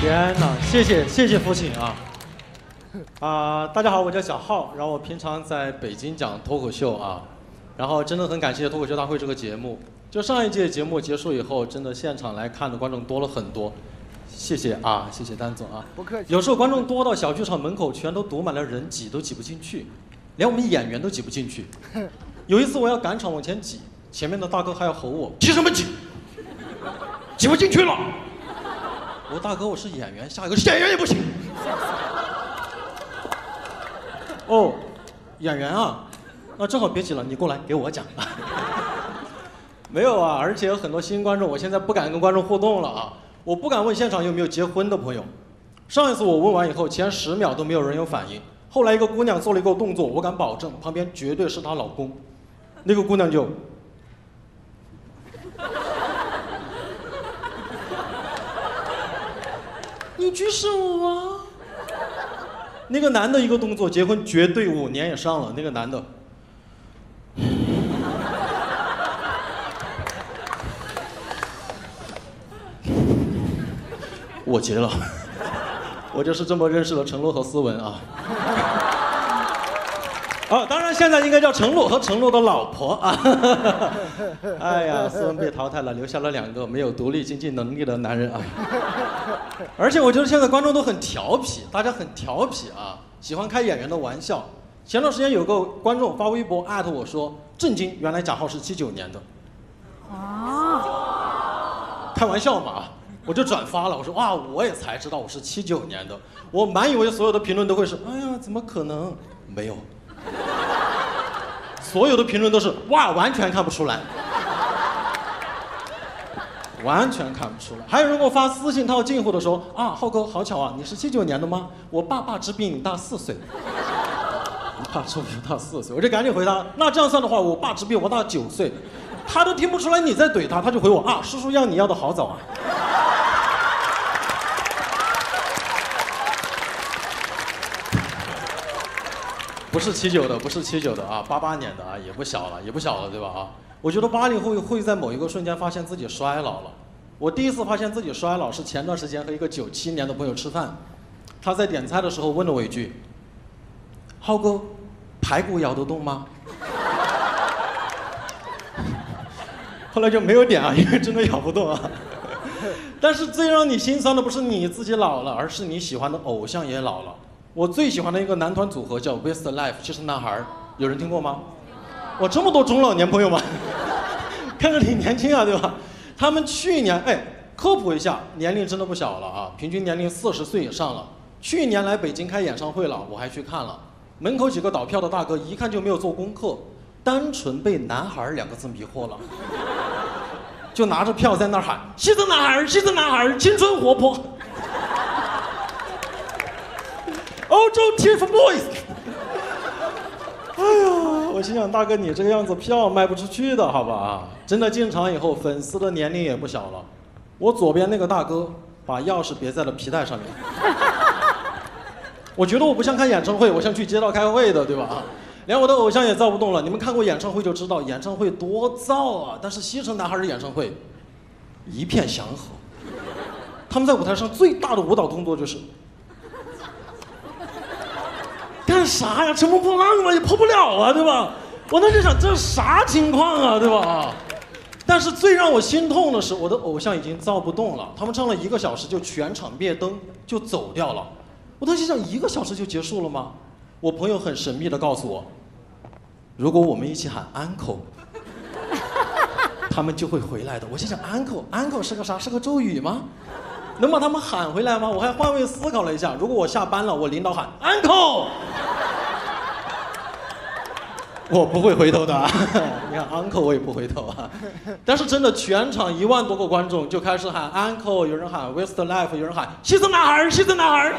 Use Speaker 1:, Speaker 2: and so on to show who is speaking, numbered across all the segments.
Speaker 1: 天哪，谢谢父亲啊！大家好，我叫小浩，然后我平常在北京讲脱口秀啊，然后真的很感谢脱口秀大会这个节目。就上一届节目结束以后，真的现场来看的观众多了很多，谢谢啊，谢谢丹总啊。
Speaker 2: 不客气。
Speaker 1: 有时候观众多到小剧场门口全都堵满了人，挤都挤不进去，连我们演员都挤不进去。有一次我要赶场往前挤，前面的大哥还要吼我：挤什么挤？挤不进去了。我说大哥，我是演员，下一个演员也不行。哦，演员啊，那正好别挤了，你过来给我讲。没有啊，而且有很多新观众，我现在不敢跟观众互动了啊，我不敢问现场有没有结婚的朋友。上一次我问完以后，前10秒都没有人有反应，后来一个姑娘做了一个动作，我敢保证旁边绝对是她老公。那个姑娘就。你举手啊！那个男的一个动作，结婚绝对5年以上了。那个男的，我结了，我就是这么认识了陈洛和思文啊。当然现在应该叫陈洛和陈洛的老婆啊。哎呀，思文被淘汰了，留下了2个没有独立经济能力的男人啊。而且我觉得现在观众都很调皮，大家很调皮啊，喜欢开演员的玩笑。前段时间有个观众发微博艾特我说：“震惊，原来贾浩是79年的。”开玩笑嘛，我就转发了。我说：“哇，我也才知道我是79年的。”我满以为所有的评论都会是：“哎呀，怎么可能？”没有。所有的评论都是哇，完全看不出来，完全看不出来。还有人给我发私信套近乎的说啊，浩哥好巧啊，你是79年的吗？我爸只比你大4岁。你爸只比我大4岁，我就赶紧回答，那这样算的话，我爸只比我大9岁。他都听不出来你在怼他，他就回我啊，叔叔要你要的好早啊。不是79的，不是79的啊，88年的啊，也不小了，对吧啊？我觉得80后会在某一个瞬间发现自己衰老了。我第一次发现自己衰老是前段时间和一个97年的朋友吃饭，他在点菜的时候问了我一句：“浩哥，排骨咬得动吗？”后来就没有点啊，因为真的咬不动啊。但是最让你心酸的不是你自己老了，而是你喜欢的偶像也老了。我最喜欢的一个男团组合叫 Westlife， 其实男孩，有人听过吗？哇，这么多中老年朋友吗？看着挺年轻啊，对吧？他们去年，科普一下，年龄真的不小了啊，平均年龄40岁以上了。去年来北京开演唱会了，我还去看了。门口几个倒票的大哥一看就没有做功课，单纯被男孩2个字迷惑了，就拿着票在那儿喊：“西子男孩，西子男孩，青春活泼。”欧洲 TFBOYS。 哎呀，我心想大哥，你这个样子票卖不出去的好吧？真的进场以后，粉丝的年龄也不小了。我左边那个大哥把钥匙别在了皮带上面。我觉得我不像开演唱会，我像去街道开会的，对吧？连我的偶像也造不动了。你们看过演唱会就知道，演唱会多燥啊！但是西城男孩的演唱会一片祥和。他们在舞台上最大的舞蹈动作就是。干啥呀？乘风破浪嘛，也破不了啊，对吧？我当时想，这啥情况啊，对吧？但是最让我心痛的是，我的偶像已经造不动了。他们唱了1个小时就全场灭灯就走掉了。我当时想，1个小时就结束了吗？我朋友很神秘的告诉我，如果我们一起喊 uncle， 他们就会回来的。我心想 uncle 是个啥？是个咒语吗？能把他们喊回来吗？我还换位思考了一下，如果我下班了，我领导喊 uncle， 我不会回头的。你看 uncle 我也不回头啊。但是真的，全场1万多个观众就开始喊 uncle， 有人喊 Westlife， 有人喊西子男孩，西子男孩。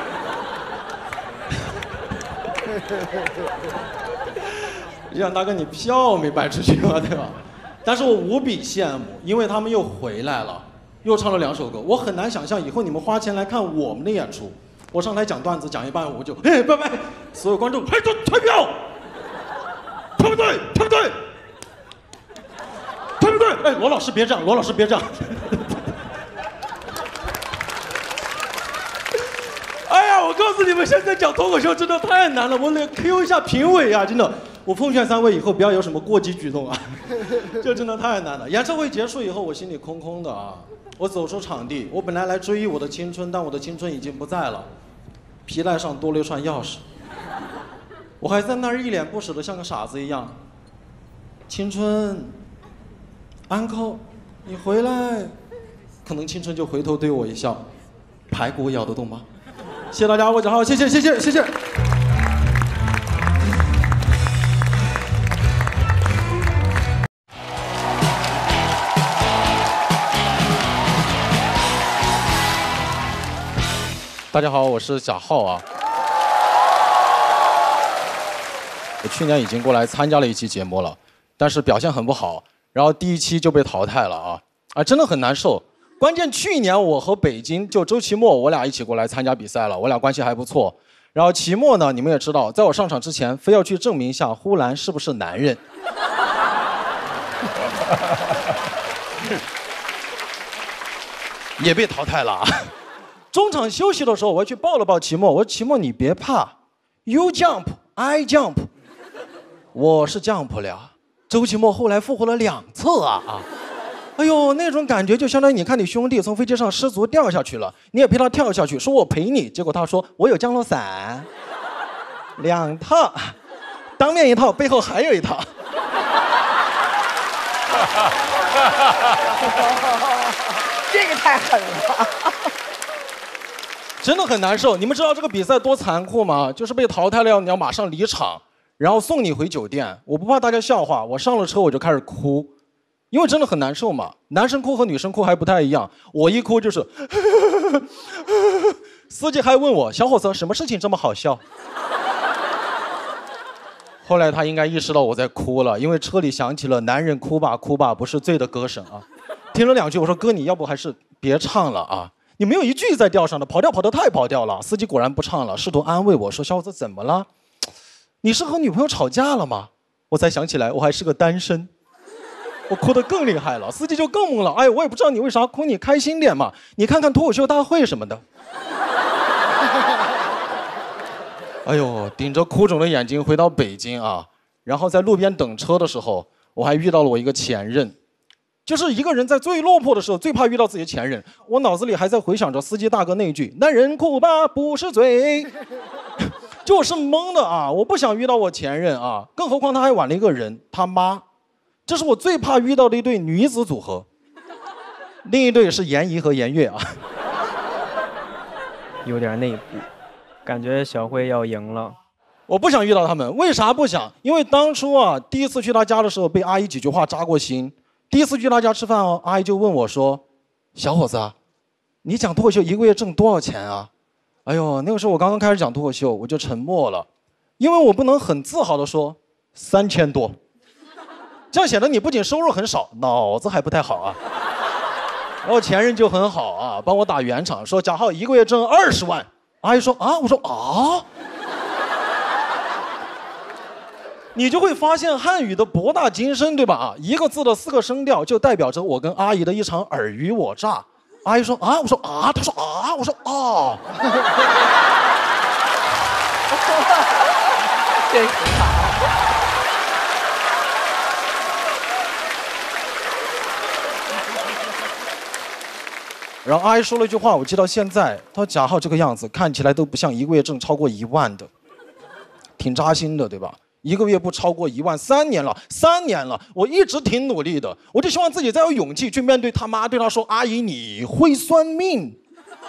Speaker 1: 你想大哥，你票没卖出去嘛，对吧？但是我无比羡慕，因为他们又回来了。又唱了2首歌，我很难想象以后你们花钱来看我们的演出。我上台讲段子，讲一半我就拜拜，所有观众退票，对不对？对不对？对不对？罗老师别这样，罗老师别这样。 告诉你们，现在讲脱口秀真的太难了，我得 Q 一下评委啊，真的。我奉劝3位以后不要有什么过激举动啊，这真的太难了。演唱会结束以后，我心里空空的啊。我走出场地，我本来来追忆我的青春，但我的青春已经不在了，皮带上多了一串钥匙。我还在那儿一脸不舍的像个傻子一样。青春 ，uncle， 你回来，可能青春就回头对我一笑，排骨咬得动吗？谢谢大家，我讲好，谢谢。大家好，我是贾浩啊。我去年已经过来参加了一期节目了，但是表现很不好，然后第1期就被淘汰了啊，真的很难受。关键去年我和北京就周奇墨，我俩一起过来参加比赛了，我俩关系还不错。然后奇墨呢，你们也知道，在我上场之前，非要去证明一下呼兰是不是男人。也被淘汰了啊。中场休息的时候，我去抱了抱奇墨，我说奇墨你别怕 ，You jump, I jump， 我是 jump 了。周奇墨后来复活了2次啊！哎呦，那种感觉就相当于你看你兄弟从飞机上失足掉下去了，你也陪他跳下去，说我陪你，结果他说我有降落伞，2套，当面1套，背后还有1套。
Speaker 2: 这个太狠了。
Speaker 1: 真的很难受。你们知道这个比赛多残酷吗？就是被淘汰了，你要马上离场，然后送你回酒店。我不怕大家笑话，我上了车我就开始哭，因为真的很难受嘛。男生哭和女生哭还不太一样，我一哭就是司机还问我小伙子什么事情这么好笑。后来他应该意识到我在哭了，因为车里响起了男人哭吧哭吧不是罪的歌声啊。听了2句，我说哥你要不还是别唱了啊，你没有一句在调上的，跑调跑得太跑调了。司机果然不唱了，试图安慰我说小伙子怎么了，你是和女朋友吵架了吗？我才想起来我还是个单身，我哭得更厉害了，司机就更懵了。哎，我也不知道你为啥哭，你开心点嘛，你看看脱口秀大会什么的。哎呦，顶着哭肿的眼睛回到北京啊，然后在路边等车的时候，我还遇到了我一个前任。就是一个人在最落魄的时候，最怕遇到自己的前任。我脑子里还在回想着司机大哥那句"男人哭吧不是罪"，就我是懵的啊！我不想遇到我前任啊，更何况他还挽了一个人，他妈。这是我最怕遇到的一对女子组合，另一对是严怡和严悦啊。
Speaker 3: 有点内部，感觉小慧要赢了。
Speaker 1: 我不想遇到他们，为啥不想？因为当初啊，第一次去他家的时候，被阿姨几句话扎过心。第一次去他家吃饭哦，阿姨就问我说："小伙子，你讲脱口秀1个月挣多少钱啊？"哎呦，那个时候我刚刚开始讲脱口秀，我就沉默了，因为我不能很自豪地说3000多，这样显得你不仅收入很少，脑子还不太好啊。然后前任就很好啊，帮我打圆场，说贾浩1个月挣20万。阿姨说啊，我说啊。你就会发现汉语的博大精深，对吧？啊，一个字的4个声调就代表着我跟阿姨的一场尔虞我诈。阿姨说啊，我说啊，她说啊，我说啊。
Speaker 2: 真可怕。
Speaker 1: 然后阿姨说了一句话，我记到现在，她说贾浩这个样子看起来都不像1个月挣超过1万的，挺扎心的，对吧？1个月不超过1万，3年了，3年了，我一直挺努力的，我就希望自己再有勇气去面对他妈，对他说："阿姨，你会算命。"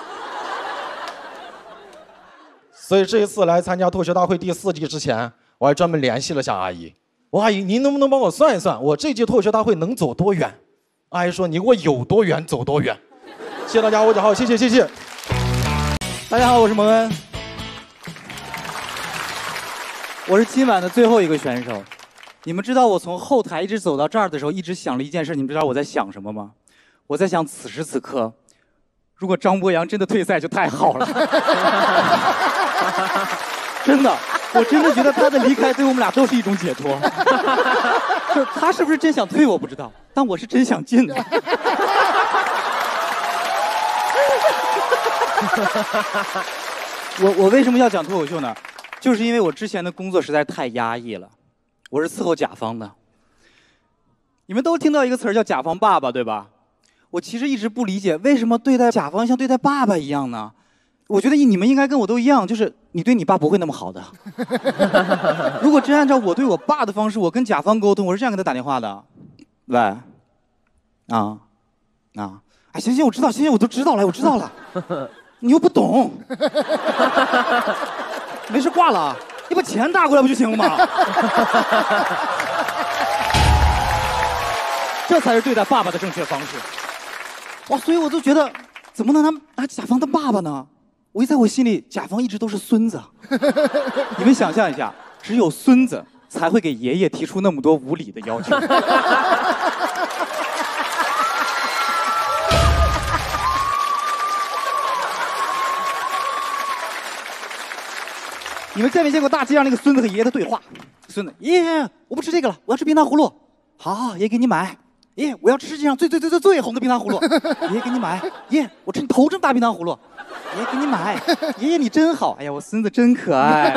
Speaker 1: 所以这一次来参加脱口秀大会第4季之前，我还专门联系了下阿姨，我说阿姨，您能不能帮我算一算，我这届脱口秀大会能走多远？阿姨说："你给我有多远走多远。"谢谢大家，我贾浩，谢谢。
Speaker 4: 大家好，我是蒙恩。我是今晚的最后一个选手，你们知道我从后台一直走到这儿的时候，一直想了一件事，你们知道我在想什么吗？我在想此时此刻，如果张博洋真的退赛就太好了。真的，我真的觉得他的离开对我们俩都是一种解脱。就他是不是真想退我不知道，但我是真想进的。 我为什么要讲脱口秀呢？就是因为我之前的工作实在太压抑了，我是伺候甲方的。你们都听到一个词儿叫甲方爸爸，对吧？我其实一直不理解，为什么对待甲方像对待爸爸一样呢？我觉得你们应该跟我都一样，就是你对你爸不会那么好的。如果真按照我对我爸的方式，我跟甲方沟通，我是这样给他打电话的：喂，哎，行，我知道，行，我都知道了，我知道了。你又不懂，没事挂了，你把钱打过来不就行了吗？这才是对待爸爸的正确方式。哇，所以我就觉得，怎么能拿甲方当爸爸呢？在我心里，甲方一直都是孙子。你们想象一下，只有孙子才会给爷爷提出那么多无理的要求。你们见没见过大街上那个孙子和爷爷的对话？孙子，爷爷，我不吃这个了，我要吃冰糖葫芦。好，爷爷给你买。爷爷，我要吃世界上最红的冰糖葫芦。爷爷给你买。爷爷，我吃你头这么大冰糖葫芦。爷爷给你买。爷爷你真好。哎呀，我孙子真可爱。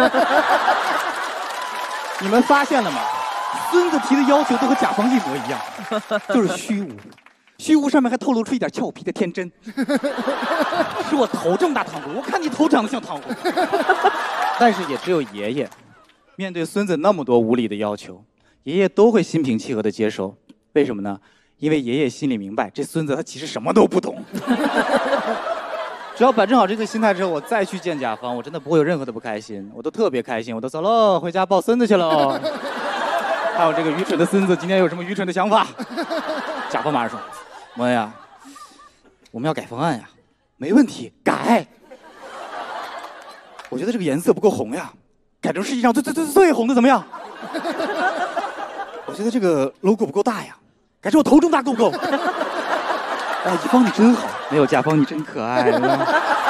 Speaker 4: 你们发现了吗？孙子提的要求都和甲方一模一样，就是虚无。虚无上面还透露出一点俏皮的天真。是我头这么大糖葫芦，我看你头长得像糖葫芦。但是也只有爷爷，面对孙子那么多无理的要求，爷爷都会心平气和地接受。为什么呢？因为爷爷心里明白，这孙子他其实什么都不懂。只要摆正好这个心态之后，我再去见甲方，我真的不会有任何的不开心，我都特别开心，我都走喽，回家抱孙子去喽。还有这个愚蠢的孙子今天有什么愚蠢的想法？甲方马上说：“莫恩呀，我们要改方案呀。”没问题，改。我觉得这个颜色不够红呀，改成世界上最红的怎么样？我觉得这个 logo 不够大呀，改成我头这么大够不够？哎，乙方你真好，没有甲方你真可爱了。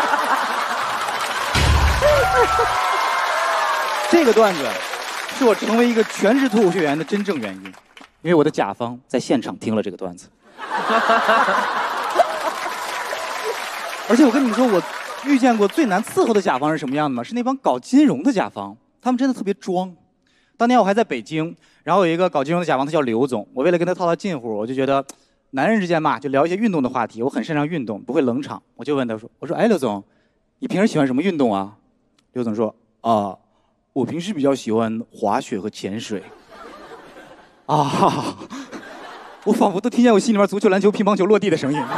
Speaker 4: 这个段子是我成为一个全职脱口秀演员的真正原因，因为我的甲方在现场听了这个段子。而且我跟你们说，我遇见过最难伺候的甲方是什么样的吗？是那帮搞金融的甲方，他们真的特别装。当年我还在北京，然后有一个搞金融的甲方，他叫刘总。我为了跟他套近乎，我就觉得男人之间嘛，就聊一些运动的话题。我很擅长运动，不会冷场。我就问他说：“哎，刘总，你平时喜欢什么运动啊？”刘总说：“我平时比较喜欢滑雪和潜水。”啊！我仿佛都听见我心里面足球、篮球、乒乓球落地的声音。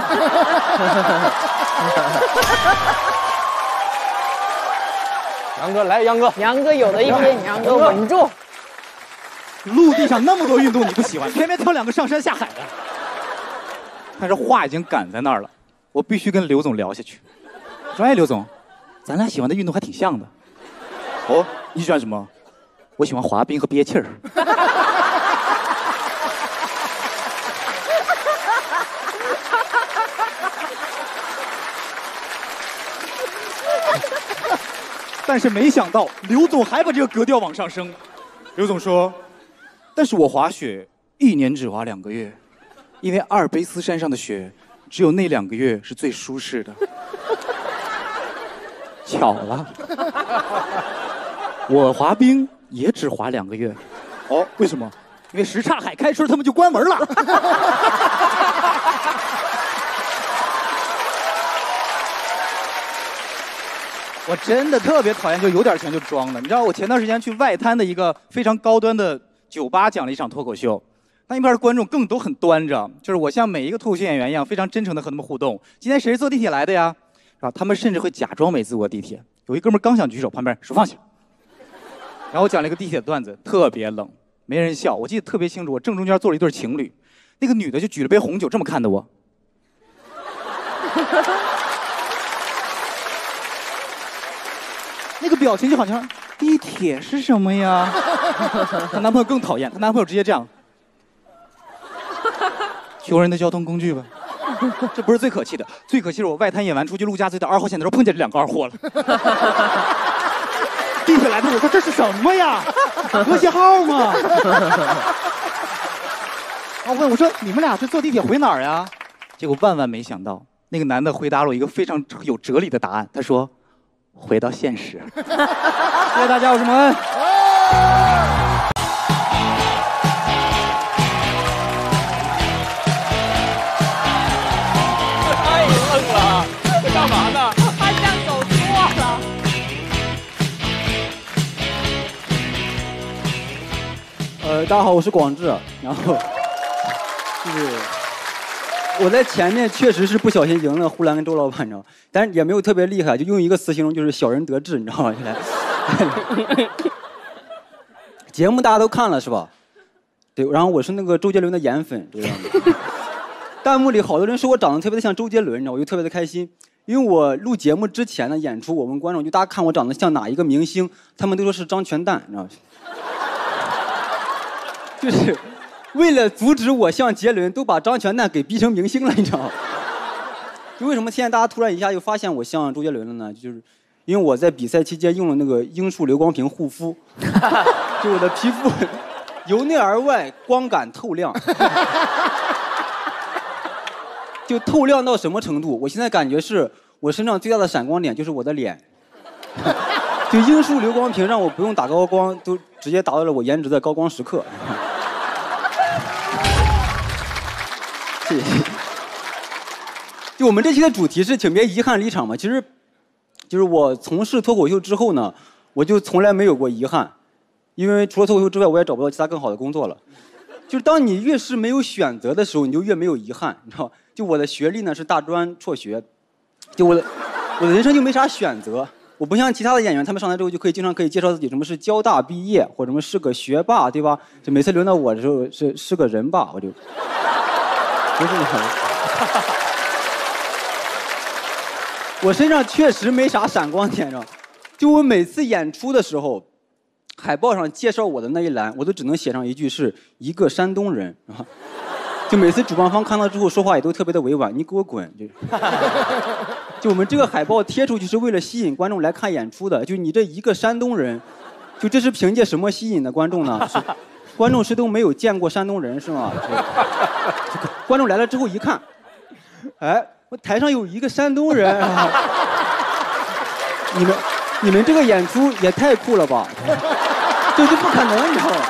Speaker 2: 杨哥来，杨哥有的一拼，杨哥稳住。
Speaker 4: 陆地上那么多运动你不喜欢，偏偏挑2个上山下海的。但是话已经赶在那儿了，我必须跟刘总聊下去。说：“哎，刘总，咱俩喜欢的运动还挺像的。”哦，你喜欢什么？我喜欢滑冰和憋气儿。但是没想到刘总还把这个格调往上升。刘总说：“但是我滑雪1年只滑2个月，因为阿尔卑斯山上的雪只有那2个月是最舒适的。”巧了，我滑冰也只滑2个月。哦，为什么？因为什刹海开春他们就关门了。我真的特别讨厌就有点钱就装的。你知道我前段时间去外滩的一个非常高端的酒吧讲了一场脱口秀，那边的观众更都很端着，就是我像每一个脱口秀演员一样非常真诚的和他们互动。今天谁是坐地铁来的呀？是吧？他们甚至会假装没坐过地铁。有一哥们刚想举手，旁边手放下。然后我讲了一个地铁的段子，特别冷，没人笑。我记得特别清楚，我正中间坐了一对情侣，那个女的就举了杯红酒这么看的我。那个表情就好像地铁是什么呀？她男朋友更讨厌，她男朋友直接这样，穷人的交通工具吧。这不是最可气的，最可气是我外滩演完出去陆家嘴的2号线的时候碰见这2个二货了。地铁来的我说这是什么呀？和谐号吗？我问我说你们俩是坐地铁回哪儿呀？结果万万没想到，那个男的回答了我一个非常有哲理的答案，他说回到现实。谢谢大家，我是蒙恩。
Speaker 2: 太愣了，这干嘛呢？
Speaker 5: 他像走错了。
Speaker 6: 大家好，我是广志，然后就是我在前面确实是不小心赢了呼兰跟周老板，你知道吗？但是也没有特别厉害，就用一个词形容，就是小人得志，你知道吗？现在节目大家都看了是吧？对，然后我是那个周杰伦的颜粉，这个样子。弹幕里好多人说我长得特别的像周杰伦，你知道，我就特别的开心。因为我录节目之前的演出，我问观众，就大家看我长得像哪一个明星，他们都说是张全蛋，你知道吗？就是为了阻止我像杰伦，都把张全蛋给逼成明星了，你知道吗？就为什么现在大家突然一下又发现我像周杰伦了呢？就是因为我在比赛期间用了那个樱树流光瓶护肤，就我的皮肤由内而外光感透亮，就透亮到什么程度？我现在感觉是我身上最大的闪光点就是我的脸。就樱树流光瓶让我不用打高光，都直接达到了我颜值的高光时刻。谢谢。就我们这期的主题是请别遗憾离场嘛，其实就是我从事脱口秀之后呢，我就从来没有过遗憾，因为除了脱口秀之外，我也找不到其他更好的工作了。就是当你越是没有选择的时候，你就越没有遗憾，你知道吗？就我的学历呢是大专辍学，就我的人生就没啥选择。我不像其他的演员，他们上台之后就经常可以介绍自己什么是交大毕业，或者什么是个学霸，对吧？就每次轮到我的时候是个人霸，我就不是那样。我身上确实没啥闪光点，就我每次演出的时候，海报上介绍我的那一栏，我都只能写上一句是一个山东人啊。就每次主办方看到之后说话也都特别的委婉，你给我滚！就我们这个海报贴出去是为了吸引观众来看演出的，就你这一个山东人，就这是凭借什么吸引的观众呢？观众是都没有见过山东人是吗？观众来了之后一看，哎，我台上有一个山东人，你们这个演出也太酷了吧？这不可能，你知道吗？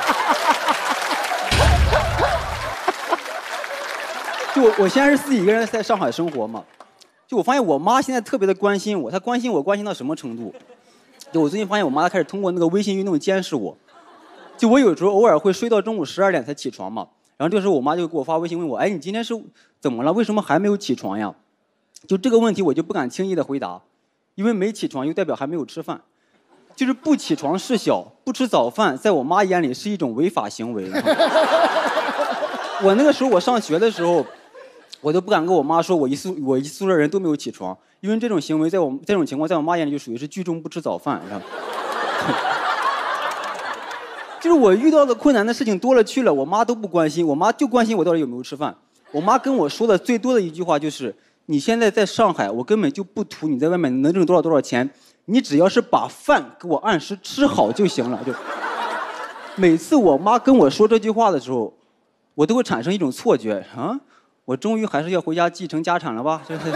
Speaker 6: 就我现在是自己一个人在上海生活嘛，就我发现我妈现在特别的关心我，她关心到什么程度？就我最近发现我妈开始通过那个微信运动监视我，就我有时候偶尔会睡到中午12点才起床嘛，然后这个时候我妈就给我发微信问我，哎，你今天是怎么了？为什么还没有起床呀？就这个问题我就不敢轻易的回答，因为没起床又代表还没有吃饭，就是不起床事小，不吃早饭在我妈眼里是一种违法行为。我那个时候我上学的时候，我都不敢跟我妈说我一宿舍人都没有起床，因为这种行为这种情况在我妈眼里就属于是聚众不吃早饭，是吧？就是我遇到的困难的事情多了去了，我妈都不关心，我妈就关心我到底有没有吃饭。我妈跟我说的最多的一句话就是：你现在在上海，我根本就不图你在外面能挣多少钱，你只要是把饭给我按时吃好就行了。就每次我妈跟我说这句话的时候，我都会产生一种错觉啊。我终于还是要回家继承家产了吧？这是，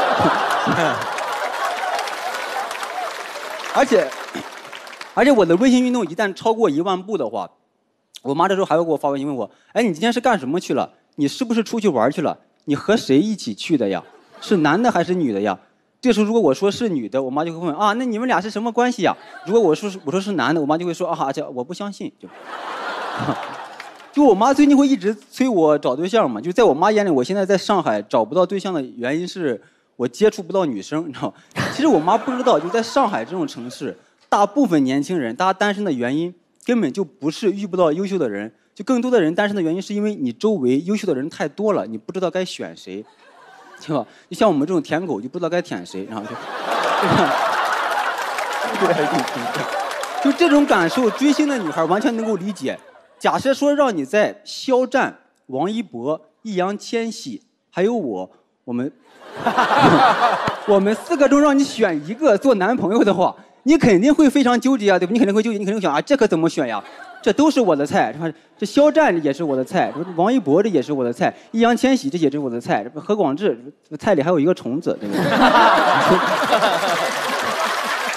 Speaker 6: 而且我的微信运动一旦超过1万步的话，我妈这时候还会给我发微信问我：哎，你今天是干什么去了？你是不是出去玩去了？你和谁一起去的呀？是男的还是女的呀？这时候如果我说是女的，我妈就会问啊，那你们俩是什么关系呀？如果我说是男的，我妈就会说啊，这我不相信就。就我妈最近会一直催我找对象嘛，就在我妈眼里，我现在在上海找不到对象的原因是我接触不到女生，你知道吗？其实我妈不知道，就在上海这种城市，大部分年轻人大家单身的原因根本就不是遇不到优秀的人，就更多的人单身的原因是因为你周围优秀的人太多了，你不知道该选谁，对吧？就像我们这种舔狗就不知道该舔谁，然后就这种感受，追星的女孩完全能够理解。假设说让你在肖战、王一博、易烊千玺还有我们4个中让你选一个做男朋友的话，你肯定会非常纠结啊，对吧？你肯定会纠结，你肯定会想啊，这可怎么选呀？这都是我的菜，这肖战也是我的菜，王一博这也是我的菜，易烊千玺这也是我的菜，何广智菜里还有一个虫子，对吧？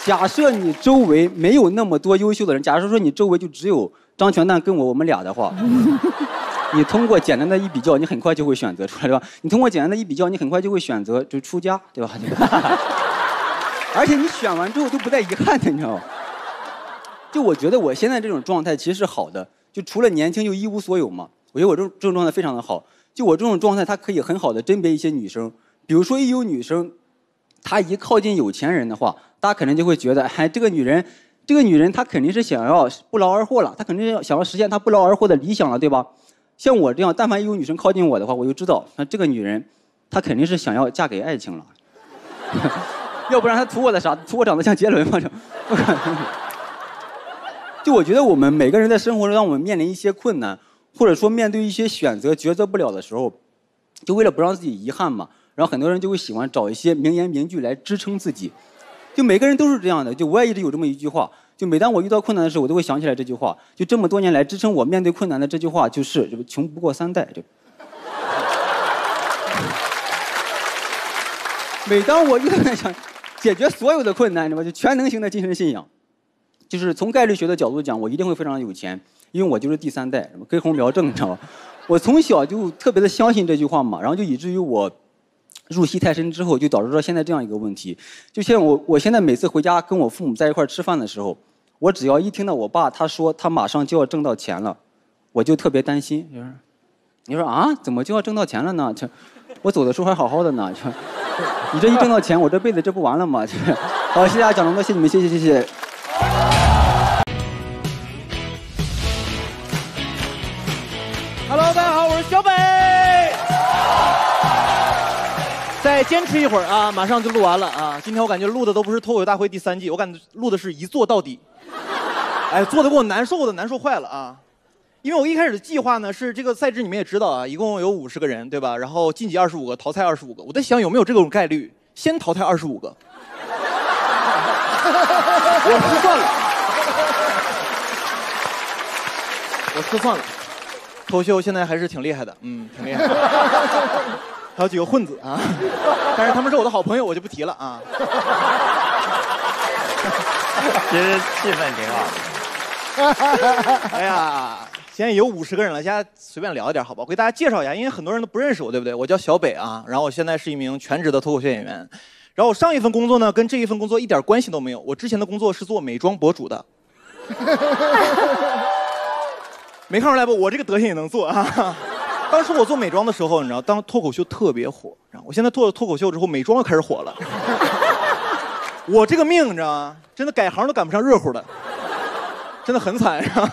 Speaker 6: 假设你周围没有那么多优秀的人，假设说你周围就只有张全蛋跟我们俩的话，你通过简单的一比较，你很快就会选择出来，对吧？你通过简单的一比较，你很快就会选择就出家，对吧？而且你选完之后都不带遗憾的，你知道吗？就我觉得我现在这种状态其实是好的，就除了年轻就一无所有嘛。我觉得我这种状态非常的好。就我这种状态，它可以很好的甄别一些女生。比如说一有女生，她一靠近有钱人的话，大家可能就会觉得，哎，这个女人她肯定是想要不劳而获了，她肯定想要实现她不劳而获的理想了，对吧？像我这样，但凡一有女生靠近我的话，我就知道，那这个女人她肯定是想要嫁给爱情了。要不然她图我的啥？图我长得像杰伦吗？不可能。就我觉得我们每个人在生活中，当我们面临一些困难，或者说面对一些选择抉择不了的时候，就为了不让自己遗憾嘛，然后很多人就会喜欢找一些名言名句来支撑自己。就每个人都是这样的，就我也一直有这么一句话，就每当我遇到困难的时候，我都会想起来这句话。就这么多年来支撑我面对困难的这句话就是“穷不过3代”。就每当我遇到想解决所有的困难，就全能型的精神信仰。就是从概率学的角度讲，我一定会非常有钱，因为我就是第3代，根红苗正，你知道吗？我从小就特别的相信这句话嘛，然后就以至于我入戏太深之后，就导致了现在这样一个问题。就像我现在每次回家跟我父母在一块吃饭的时候，我只要一听到我爸他说他马上就要挣到钱了，我就特别担心。你说啊，怎么就要挣到钱了呢？我走的时候还好好的呢。你这一挣到钱，我这辈子这不完了吗？好，谢谢大家讲这么多，谢谢你们，谢谢。
Speaker 7: Hello， 大家好，我是小北。再坚持一会儿啊，马上就录完了啊！今天我感觉录的都不是脱口秀大会第3季，我感觉录的是一做到底。哎，做的给我难受坏了啊！因为我一开始的计划呢是这个赛制你们也知道啊，一共有50个人，对吧？然后晋级25个，淘汰25个。我在想有没有这种概率，先淘汰25个。我失算了。脱口秀现在还是挺厉害的，挺厉害的。还有几个混子啊，但是他们是我的好朋友，我就不提了啊。
Speaker 2: 其实气氛挺好。
Speaker 7: 哎呀，现在有50个人了，大家随便聊一点好吧？我给大家介绍一下，因为很多人都不认识我，对不对？我叫小北啊，然后我现在是一名全职的脱口秀演员。然后我上一份工作呢，跟这一份工作一点关系都没有。我之前的工作是做美妆博主的。没看出来吧？我这个德行也能做啊！当时我做美妆的时候，你知道，当脱口秀特别火。我现在做了脱口秀之后，美妆又开始火了。我这个命，你知道吗？真的改行都赶不上热乎的，真的很惨啊！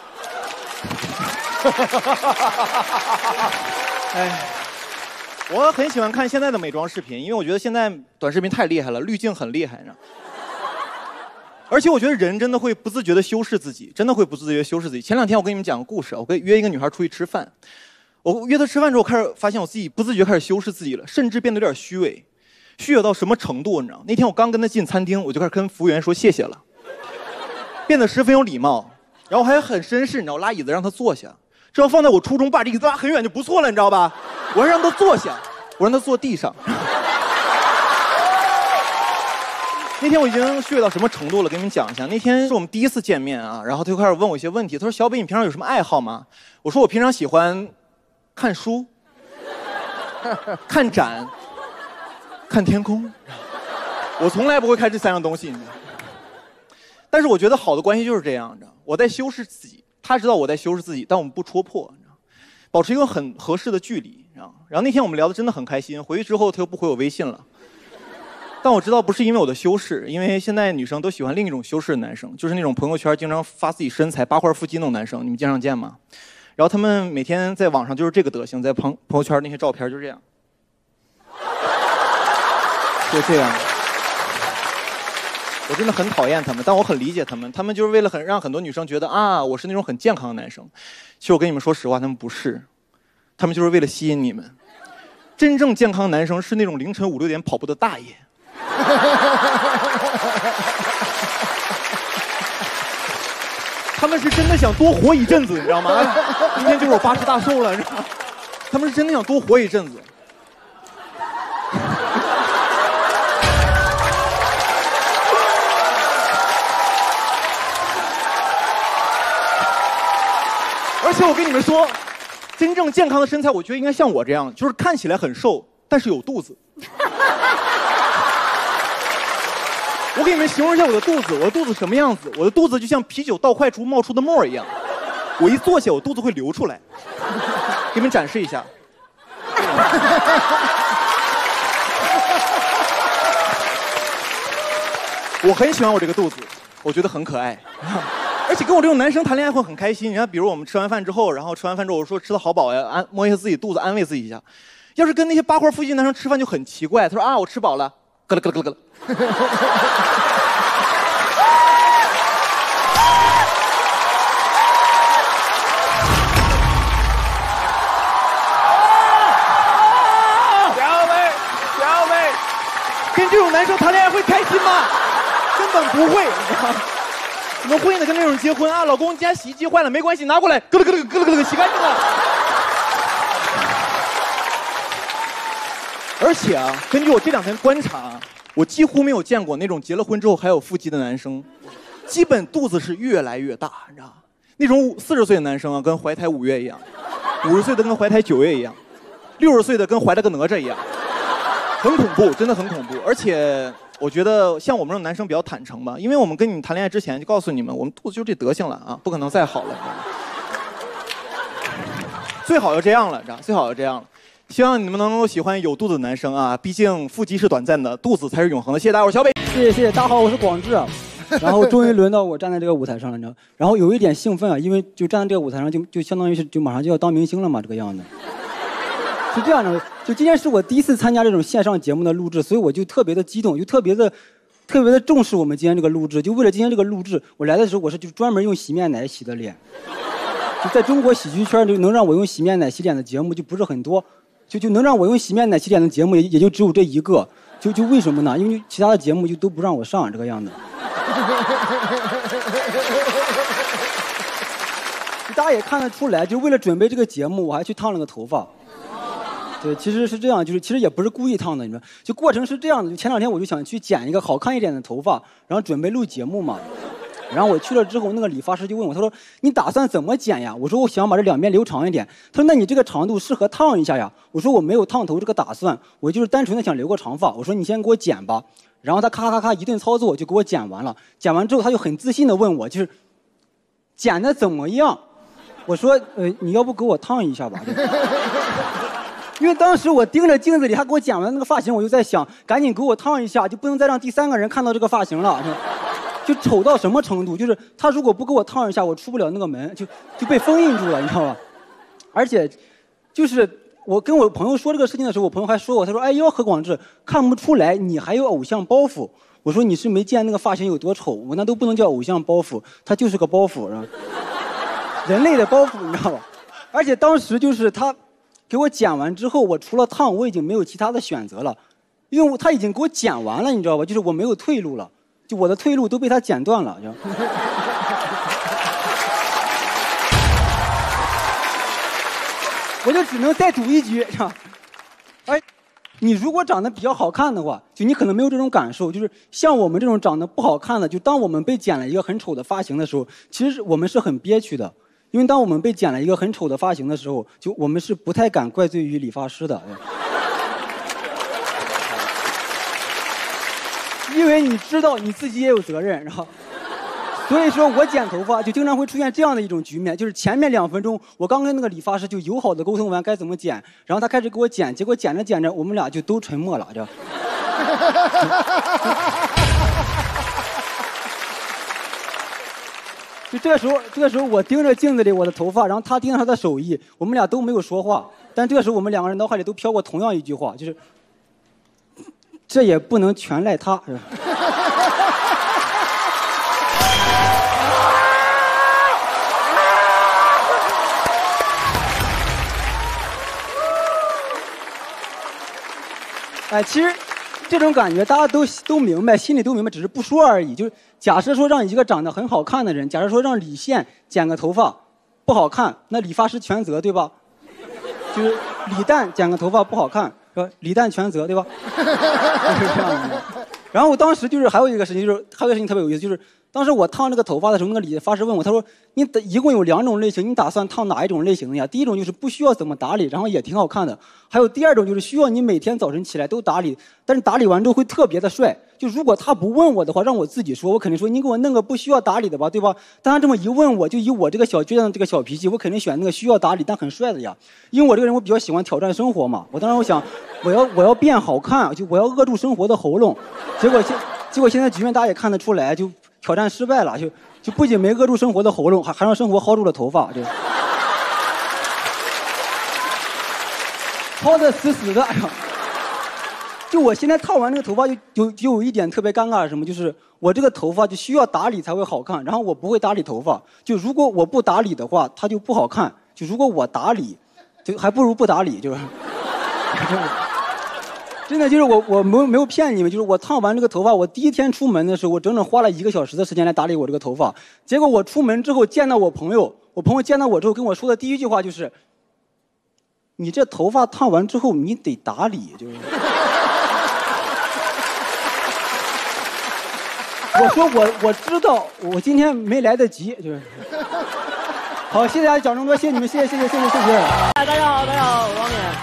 Speaker 7: 哎，我很喜欢看现在的美妆视频，因为我觉得现在短视频太厉害了，滤镜很厉害，你知道。而且我觉得人真的会不自觉地修饰自己，真的会不自觉地修饰自己。前2天我跟你们讲个故事，我约一个女孩出去吃饭，我约她吃饭之后，开始发现我自己不自觉开始修饰自己了，甚至变得有点虚伪，虚伪到什么程度你知道？那天我刚跟她进餐厅，我就开始跟服务员说谢谢了，变得十分有礼貌，然后还很绅士，你知道，我拉椅子让她坐下。这要放在我初中，把这椅子拉很远就不错了，你知道吧？我还让她坐下，我让她坐地上。那天我已经虚伪到什么程度了？给你们讲一下。那天是我们第1次见面啊，然后他就开始问我一些问题。他说：“小北，你平常有什么爱好吗？”我说：“我平常喜欢看书、看展、看天空。我从来不会看这3样东西，你知道。但是我觉得好的关系就是这样，你知道。我在修饰自己，他知道我在修饰自己，但我们不戳破，你知道，保持一个很合适的距离，你知道。然后那天我们聊得真的很开心。回去之后他又不回我微信了。但我知道不是因为我的修饰，因为现在女生都喜欢另一种修饰的男生，就是那种朋友圈经常发自己身材8块腹肌那种男生，你们经常见吗？然后他们每天在网上就是这个德行，在朋友圈那些照片就这样，就这样。我真的很讨厌他们，但我很理解他们，他们就是为了让很多女生觉得啊，我是那种很健康的男生。其实我跟你们说实话，他们不是，他们就是为了吸引你们。真正健康的男生是那种凌晨5、6点跑步的大爷。他们是真的想多活一阵子，你知道吗？今天就是我80大寿了，你知道吗？他们是真的想多活一阵子。 且我跟你们说，真正健康的身材，我觉得应该像我这样，就是看起来很瘦，但是有肚子。我给你们形容一下我的肚子，我的肚子什么样子？我的肚子就像啤酒倒快处冒出的沫一样，我一坐下，我肚子会流出来。给你们展示一下。我很喜欢我这个肚子，我觉得很可爱，而且跟我这种男生谈恋爱会很开心。你看，比如我们吃完饭之后，然后吃完饭之后我说吃的好饱呀，摸一下自己肚子，安慰自己一下。要是跟那些八块腹肌的男生吃饭就很奇怪，他说啊我吃饱了，咯了咯了咯了。
Speaker 2: 小美，
Speaker 7: 跟这种男生谈恋爱会开心吗？根本不会，你知道吗？怎么会呢？跟那种结婚啊，老公家洗衣机坏了，没关系，拿过来，咯了咯了咯了咯了，洗干净了。而且啊，根据我这2天观察，我几乎没有见过那种结了婚之后还有腹肌的男生，基本肚子是越来越大，你知道吗？那种40岁的男生啊，跟怀胎5月一样；50岁的跟怀胎9月一样；60岁的跟怀了个哪吒一样，很恐怖，真的很恐怖。而且我觉得像我们这种男生比较坦诚吧，因为我们跟你谈恋爱之前就告诉你们，我们肚子就这德行了啊，不可能再好了。最好要这样了，知道最好要这样了。希望你们能够喜欢有肚子的男生啊，毕竟腹肌是短暂的，肚子才是永恒的。谢谢大家，我是小北。
Speaker 8: 谢谢，大家好，我是广志。然后终于轮到我站在这个舞台上了，你知道？然后有一点兴奋啊，因为就站在这个舞台上就相当于是就马上就要当明星了嘛，这个样子。是这样的，就今天是我第一次参加这种线上节目的录制，所以我就特别的激动，就特别的重视我们今天这个录制。就为了今天这个录制，我来的时候我是就专门用洗面奶洗的脸。就在中国喜剧圈，就能让我用洗面奶洗脸的节目就不是很多，就能让我用洗面奶洗脸的节目也就只有这一个。就为什么呢？因为其他的节目就都不让我上这个样子。大家也看得出来，就为了准备这个节目，我还去烫了个头发。对，其实是这样，其实也不是故意烫的，你知道，就过程是这样的。就前2天我就想去剪一个好看一点的头发，然后准备录节目嘛。然后我去了之后，那个理发师就问我，他说：“你打算怎么剪呀？”我说：“我想把这2边留长一点。”他说：“那你这个长度适合烫一下呀？”我说：“我没有烫头这个打算，我就是单纯的想留个长发。”我说：“你先给我剪吧。”然后他咔咔咔一顿操作就给我剪完了。剪完之后，他就很自信的问我，就是剪的怎么样？我说：“你要不给我烫一下吧？”因为当时我盯着镜子里，他给我剪完那个发型，我就在想，赶紧给我烫一下，就不能再让第3个人看到这个发型了。就丑到什么程度？就是他如果不给我烫一下，我出不了那个门，就被封印住了，你知道吧？而且，就是我跟我朋友说这个事情的时候，我朋友还说我，他说：“哎呦，何广智，看不出来你还有偶像包袱。”我说：“你是没见那个发型有多丑，我那都不能叫偶像包袱，他就是个包袱，是吧？人类的包袱，你知道吧？”而且当时就是他给我剪完之后，我除了烫，我已经没有其他的选择了，因为他已经给我剪完了，你知道吧？就是我没有退路了。就我的退路都被他剪断了，我就只能再赌一局，是吧？而你如果长得比较好看的话，就你可能没有这种感受，就是像我们这种长得不好看的，就当我们被剪了一个很丑的发型的时候，其实我们是很憋屈的，因为当我们被剪了一个很丑的发型的时候，就我们是不太敢怪罪于理发师的。因为你知道你自己也有责任，然后，所以说我剪头发就经常会出现这样的一种局面，就是前面2分钟我刚跟那个理发师就友好的沟通完该怎么剪，然后他开始给我剪，结果剪着剪着我们俩就都沉默了，就这个时候我盯着镜子里我的头发，然后他盯着他的手艺，我们俩都没有说话，但这个时候我们2个人脑海里都飘过同样一句话，就是这也不能全赖他，是吧？哎，其实这种感觉大家都明白，心里都明白，只是不说而已。就是假设说让一个长得很好看的人，假设说让李现剪个头发不好看，那理发师全责，对吧？就是李诞剪个头发不好看，是吧？李诞全责，对吧？就是这样的。然后我当时就是还有一个事情，就是还有一个事情特别有意思，就是当时我烫这个头发的时候，那个理发师问我，他说：“你一共有2种类型，你打算烫哪一种类型的呀？”第一种就是不需要怎么打理，然后也挺好看的；还有第二种就是需要你每天早晨起来都打理，但是打理完之后会特别的帅。就如果他不问我的话，让我自己说，我肯定说你给我弄个不需要打理的吧，对吧？但他这么一问我，就以我这个小倔强的这个小脾气，我肯定选那个需要打理但很帅的呀。因为我这个人我比较喜欢挑战生活嘛，我想我要变好看，就我要扼住生活的喉咙。结果现在局面大家也看得出来，就挑战失败了，就不仅没扼住生活的喉咙，还让生活薅住了头发，就薅得死死的。就我现在烫完这个头发，就有一点特别尴尬是什么？就是我这个头发就需要打理才会好看，然后我不会打理头发。就如果我不打理的话，它就不好看；就如果我打理，就还不如不打理，就是。真的就是我没有骗你们，就是我烫完这个头发，我第一天出门的时候，我整整花了1个小时的时间来打理我这个头发。结果我出门之后见到我朋友见到我之后跟我说的第一句话就是：“你这头发烫完之后你得打理。”就是。我说我知道，我今天没来得及，就是。好，谢谢大家讲这么多，谢谢你们，谢谢。
Speaker 2: 大家好，我王冕。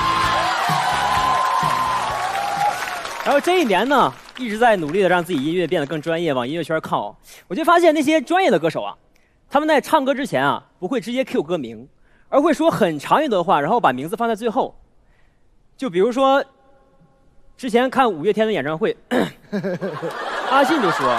Speaker 2: 然后这一年呢，一直在努力的让自己音乐变得更专业，往音乐圈靠。我就发现那些专业的歌手啊，他们在唱歌之前啊，不会直接 Q 歌名，而会说很长一段话，然后把名字放在最后。就比如说，之前看5月天的演唱会，阿信就说，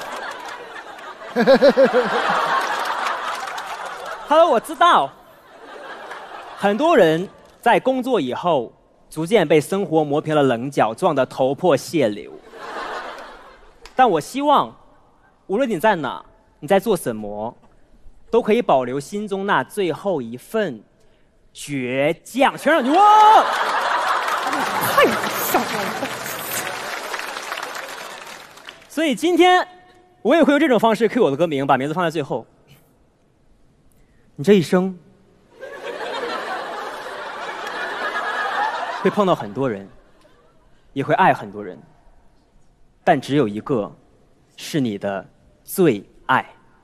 Speaker 2: 他说我知道，很多人在工作以后，逐渐被生活磨平了棱角，撞得头破血流。但我希望，无论你在哪，你在做什么，都可以保留心中那最后一份倔强。全场就哇！太爽了！所以今天我也会用这种方式 Q 我的歌名，把名字放在最后。你这一生会碰到很多人，也会爱很多人，但只有一个是你的最爱。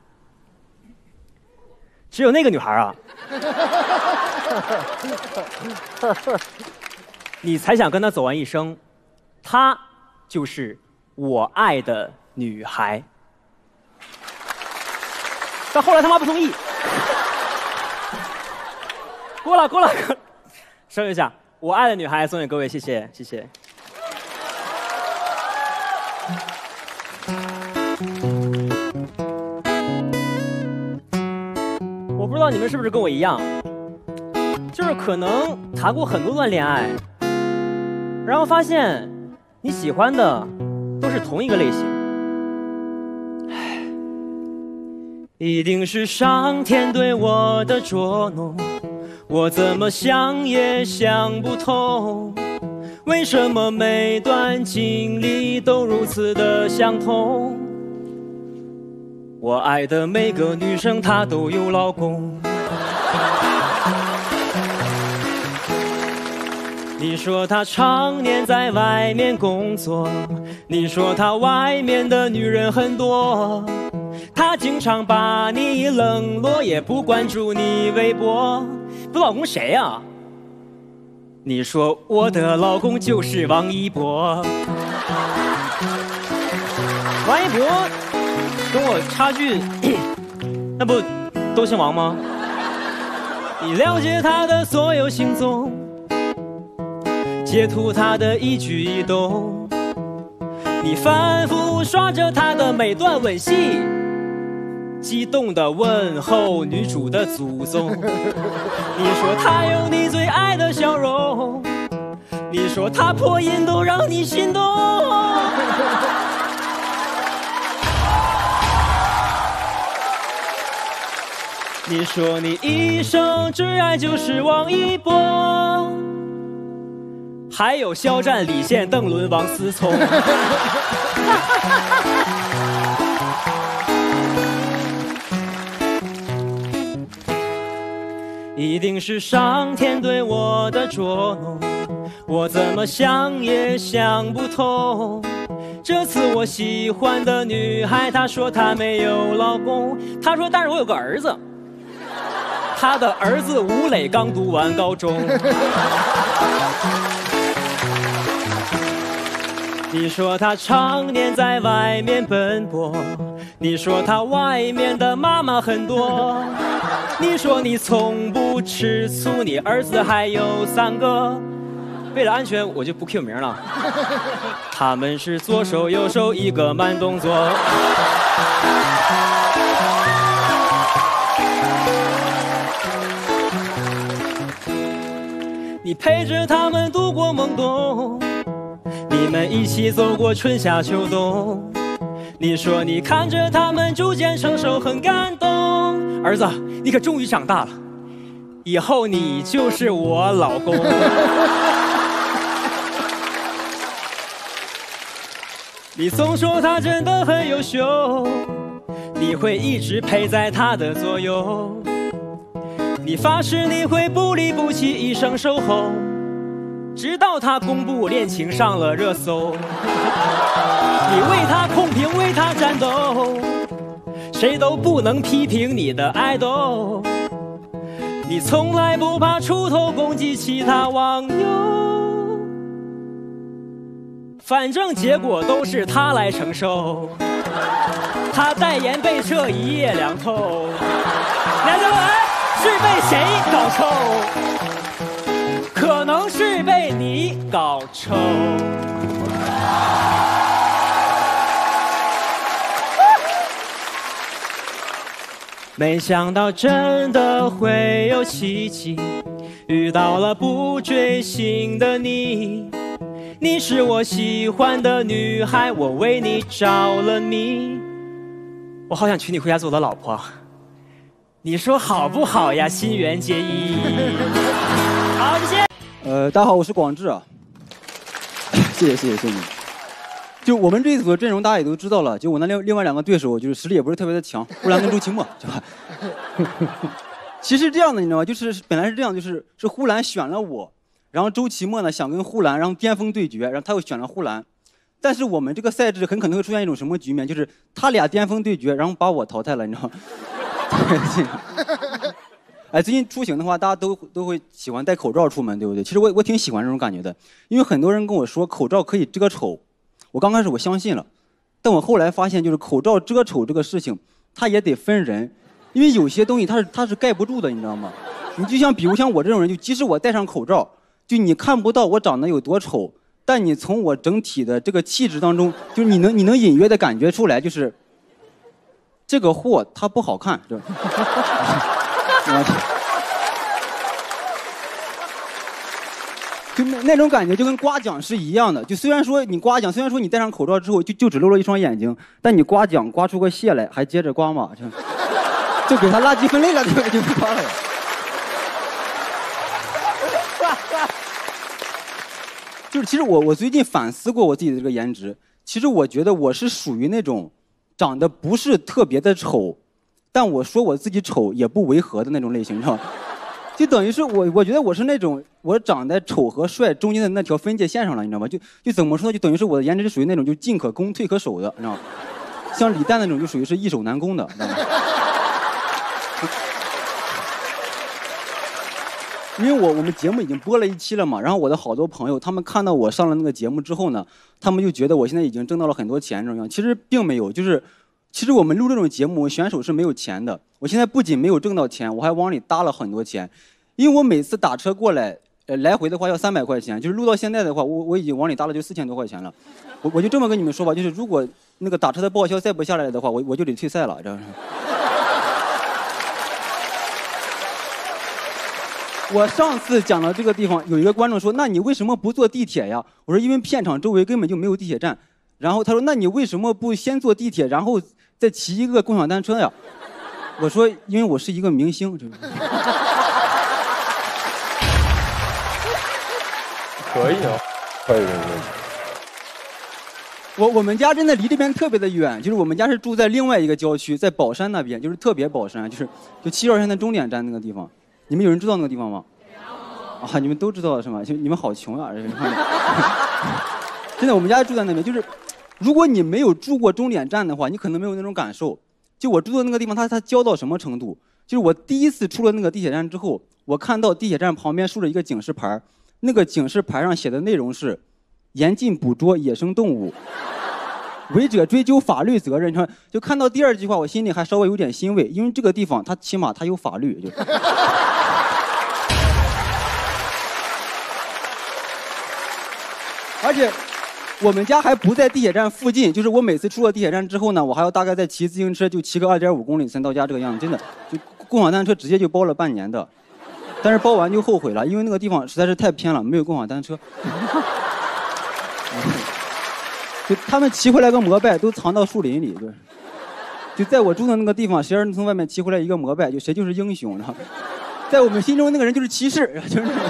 Speaker 2: 只有那个女孩啊，你才想跟她走完一生，她就是我爱的女孩。但后来他妈不同意，过了，收一下。我爱的女孩送给各位，谢谢。我不知道你们是不是跟我一样，就是可能谈过很多段恋爱，然后发现你喜欢的都是同一个类型。一定是上天对我的捉弄，我怎么想也想不通，为什么每段经历都如此的相同？我爱的每个女生她都有老公。你说她常年在外面工作，你说她外面的女人很多，她经常把你冷落，也不关注你微博。不，老公谁呀？你说我的老公就是王一博。王一博跟我差距，那不都姓王吗？你了解他的所有行踪，截图他的一举一动，你反复刷着他的每段吻戏，激动地问候女主的祖宗。你说他有你最爱的笑容，你说他破音都让你心动。你说你一生挚爱就是王一博，还有肖战、李现、邓伦、王思聪。一定是上天对我的捉弄，我怎么想也想不通， 这次我喜欢的女孩，她说她没有老公，她说但是我有个儿子，她的儿子吴磊刚读完高中。你说他常年在外面奔波，你说他外面的妈妈很多，你说你从不吃醋，你儿子还有3个。为了安全，我就不 Q 名了。他们是左手右手一个慢动作。你陪着他们度过懵懂，你们一起走过春夏秋冬。你说你看着他们逐渐成熟，很感动。儿子，你可终于长大了，以后你就是我老公。你总说他真的很优秀，你会一直陪在他的左右。你发誓你会不离不弃，一生守候，直到他公布恋情上了热搜。你为他控评，为他战斗，谁都不能批评你的爱豆。你从来不怕出头攻击其他网友，反正结果都是他来承受。他代言被撤1夜2头，男的们是被谁搞臭？可能是被你搞臭。没想到真的会有奇迹，遇到了不追星的你。你是我喜欢的女孩，我为你着了迷。我好想娶你回家做我的老婆，你说好不好呀？新垣结衣。好，谢谢。
Speaker 8: 大家好，我是广志啊。谢谢你。就我们这一组的阵容，大家也都知道了。就我那另外2个对手，就是实力也不是特别的强，呼兰跟周奇墨，对吧？其实这样的，你知道吗？就是本来是这样，是呼兰选了我，然后周奇墨呢想跟呼兰然后巅峰对决，然后他又选了呼兰。但是我们这个赛制很可能会出现一种什么局面，就是他俩巅峰对决，然后把我淘汰了，你知道吗？哎，最近出行的话，大家都会喜欢戴口罩出门，对不对？其实我挺喜欢这种感觉的，因为很多人跟我说口罩可以遮丑，我刚开始我相信了，但我后来发现，就是口罩遮丑这个事情，它也得分人，因为有些东西它是盖不住的，你知道吗？你就像比如像我这种人，就即使我戴上口罩，就你看不到我长得有多丑，但你从我整体的这个气质当中，就是你能隐约的感觉出来，就是这个货它不好看，是吧？就那种感觉就跟刮奖是一样的，就虽然说你刮奖，虽然说你戴上口罩之后就只露了一双眼睛，但你刮奖刮出个蟹来，还接着刮嘛，就给他垃圾分类了，就不刮了。就是其实我最近反思过我自己的这个颜值，其实我觉得我是属于那种长得不是特别的丑，但我说我自己丑也不违和的那种类型，你知道吗？就等于是我觉得我是那种我长在丑和帅中间的那条分界线上了，你知道吗？就怎么说呢？就等于是我的颜值是属于那种就进可攻退可守的，你知道吗？像李诞那种就属于是易守难攻的，知道吗？因为我们节目已经播了1期了嘛，然后我的好多朋友他们看到我上了那个节目之后呢，他们就觉得我现在已经挣到了很多钱这样，其实并没有，就是其实我们录这种节目，选手是没有钱的。我现在不仅没有挣到钱，我还往里搭了很多钱，因为我每次打车过来，来回的话要300块钱，就是录到现在的话，我已经往里搭了就4000多块钱了。我就这么跟你们说吧，就是如果那个打车的报销再不下来的话，我就得退赛了，知道吗？我上次讲到这个地方，有一个观众说：“那你为什么不坐地铁呀？”我说：“因为片场周围根本就没有地铁站。”然后他说：“那你为什么不先坐地铁，然后再骑一个共享单车呀？”我说：“因为我是一个明星。”
Speaker 9: 可以啊，可以。
Speaker 8: 我们家真的离这边特别的远，就是我们家是住在另外一个郊区，在宝山那边，就是特别宝山，就72线的终点站那个地方。你们有人知道那个地方吗？啊，你们都知道是吗？就你们好穷啊！真的，我们家住在那边，就是如果你没有住过终点站的话，你可能没有那种感受。就我住的那个地方，它焦到什么程度？就是我第一次出了那个地铁站之后，我看到地铁站旁边竖着一个警示牌，那个警示牌上写的内容是严禁捕捉野生动物，违者追究法律责任。你看，就看到第二句话，我心里还稍微有点欣慰，因为这个地方它起码它有法律。就而且我们家还不在地铁站附近，就是我每次出了地铁站之后呢，我还要大概再骑自行车，就骑个2.5公里才到家这个样子。真的，就共享单车直接就包了半年的，但是包完就后悔了，因为那个地方实在是太偏了，没有共享单车。就他们骑回来个摩拜都藏到树林里，就在我住的那个地方，谁要是从外面骑回来一个摩拜，就谁就是英雄，然后在我们心中那个人就是骑士，就是那种。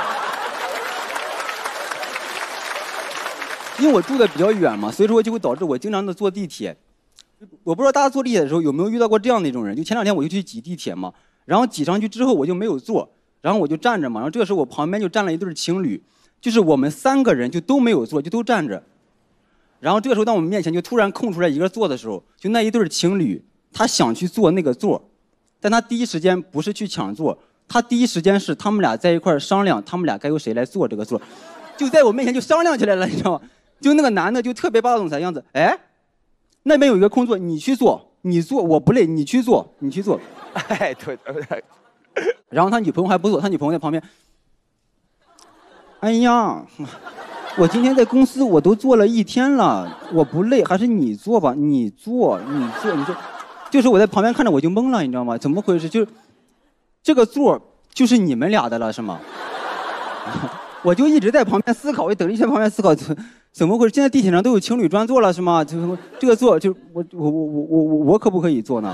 Speaker 8: 因为我住的比较远嘛，所以说就会导致我经常的坐地铁。我不知道大家坐地铁的时候有没有遇到过这样的一种人，就前2天我就去挤地铁嘛，然后挤上去之后我就没有坐，然后我就站着嘛，然后这个时候我旁边就站了一对情侣，就是我们3个人就都没有坐，就都站着。然后这个时候当我们面前就突然空出来一个座的时候，就那一对情侣他想去坐那个座，但他第一时间不是去抢座，他第一时间是他们俩在一块商量他们俩该由谁来坐这个座，就在我面前就商量起来了，你知道吗？就那个男的就特别霸道总裁样子，哎，那边有一个空座，你去坐，你坐，我不累，你去坐，你去坐。
Speaker 7: 哎，对。
Speaker 8: 然后他女朋友还不坐，他女朋友在旁边，哎呀，我今天在公司我都坐了1天了，我不累，还是你坐吧，你坐。就是我在旁边看着我就懵了，你知道吗？怎么回事？就是这个座就是你们俩的了，是吗？我就一直在旁边思考，我等着一直在旁边思考。怎么回事？现在地铁上都有情侣专座了，是吗？这个座就我可不可以坐呢？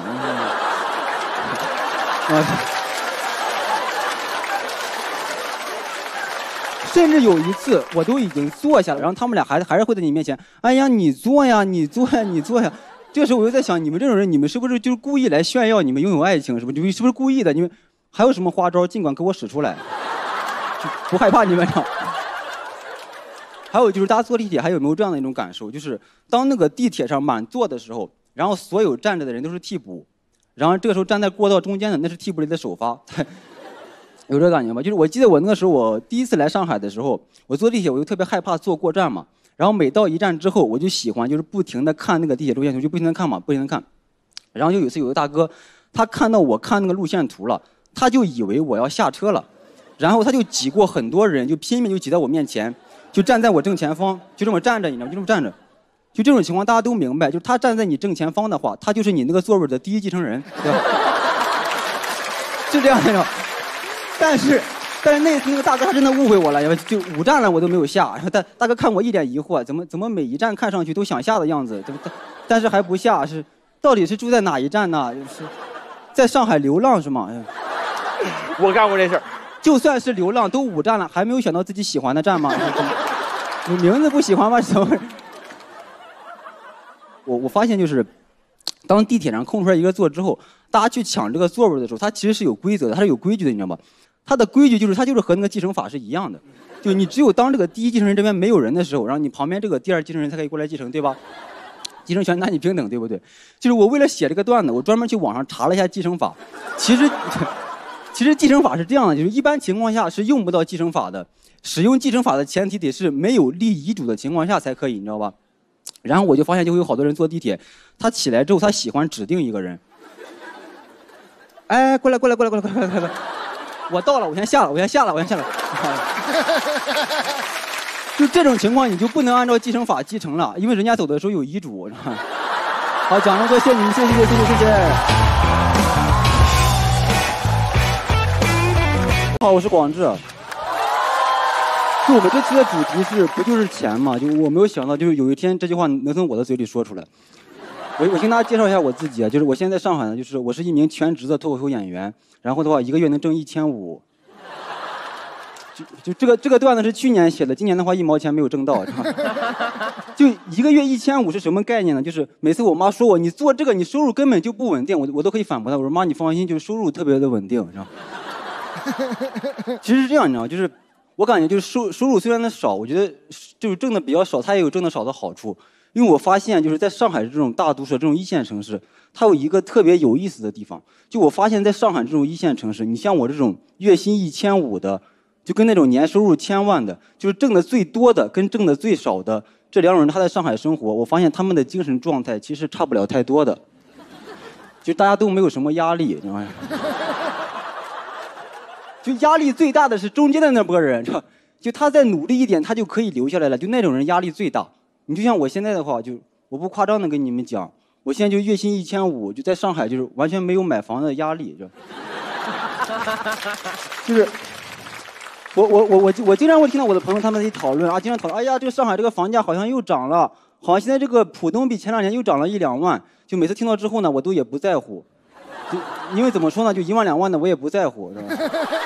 Speaker 8: 甚至有一次我都已经坐下了，然后他们俩还是会在你面前，哎呀，你坐呀，你坐呀，你坐呀。这个时候我就在想，你们这种人，你们是不是就是故意来炫耀你们拥有爱情？是不是？是不是故意的？你们还有什么花招，尽管给我使出来，就不害怕你们了。还有就是大家坐地铁还有没有这样的一种感受，就是当那个地铁上满座的时候，然后所有站着的人都是替补，然后这个时候站在过道中间的那是替补里的首发，有这个感觉吗？就是我记得我那个时候我第一次来上海的时候，我坐地铁我就特别害怕坐过站嘛，然后每到一站之后，我就喜欢就是不停的看那个地铁路线图，就不停的看嘛，不停的看，然后就有一次有个大哥，他看到我看那个路线图了，他就以为我要下车了，然后他就挤过很多人，就拼命就挤在我面前。就站在我正前方，就这么站着，你知道吗？就这么站着，就这种情况大家都明白，就是他站在你正前方的话，他就是你那个座位的第一继承人，对吧？是这样的。但是那次那个大哥他真的误会我了，就5站了我都没有下，然后大哥看我一脸疑惑，怎么每一站看上去都想下的样子，但是还不下，是到底是住在哪一站呢？是在上海流浪是吗？
Speaker 7: 我干过这事儿。
Speaker 8: 就算是流浪都5站了，还没有选到自己喜欢的站吗？你名字不喜欢吗？怎么？我发现就是，当地铁上空出来一个座之后，大家去抢这个座位的时候，它其实是有规则的，它是有规矩的，你知道吗？它的规矩就是它就是和那个继承法是一样的，就你只有当这个第一继承人这边没有人的时候，然后你旁边这个第2继承人才可以过来继承，对吧？继承权男女平等，对不对？就是我为了写这个段子，我专门去网上查了一下继承法，其实继承法是这样的，就是一般情况下是用不到继承法的，使用继承法的前提得是没有立遗嘱的情况下才可以，你知道吧？然后我就发现就会有好多人坐地铁，他起来之后他喜欢指定一个人，哎，过来，我到了，我先下了。就这种情况你就不能按照继承法继承了，因为人家走的时候有遗嘱。好，讲这么多，谢谢你们，谢谢。好，我是广志。就我们这期的主题不就是钱嘛？就我没有想到，就是有一天这句话能从我的嘴里说出来。我跟大家介绍一下我自己啊，就是我现在在上海呢，就是我是一名全职的脱口秀演员，然后的话1个月能挣1500。就这个段子是去年写的，今年的话1毛钱没有挣到，是吧？就1个月1500是什么概念呢？就是每次我妈说我你做这个你收入根本就不稳定，我都可以反驳她，我说妈你放心，就是收入特别的稳定，是吧？其实是这样，你知道吗？就是我感觉就是收入虽然的少，我觉得就是挣的比较少，它也有挣的少的好处。 因为我发现就是在上海这种大都市、这种一线城市，它有一个特别有意思的地方。就我发现，在上海这种一线城市，你像我这种月薪1500的，就跟那种年收入1000万的，就是挣的最多的跟挣的最少的这两种人，他在上海生活，我发现他们的精神状态其实差不了太多的，就大家都没有什么压力，知道吗？就压力最大的是中间的那波人，知道吧？就他再努力一点，他就可以留下来了。就那种人压力最大。你就像我现在的话，就我不夸张的跟你们讲，我现在就月薪1500，就在上海就是完全没有买房的压力，就是我经常会听到我的朋友他们在一起讨论啊，经常讨论，哎呀，这个上海这个房价好像又涨了，好像现在这个浦东比前2年又涨了1、2万。就每次听到之后呢，我都也不在乎，就因为怎么说呢，就1万2万的我也不在乎，是吧？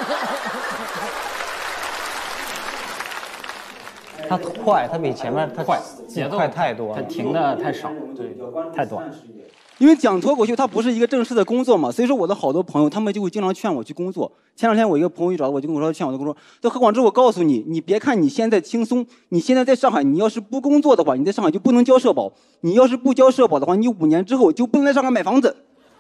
Speaker 10: 它快，它比前面它
Speaker 2: 快，节奏
Speaker 10: 快太多了，
Speaker 2: 它停的太少，对，太短。
Speaker 8: 因为讲脱口秀它不是一个正式的工作嘛，所以说我的好多朋友他们就会经常劝我去工作。前2天我一个朋友找我，就跟我说劝我，就跟我说，何广智，我告诉你，你别看你现在轻松，你现在在上海，你要是不工作的话，你在上海就不能交社保，你要是不交社保的话，你5年之后就不能在上海买房子。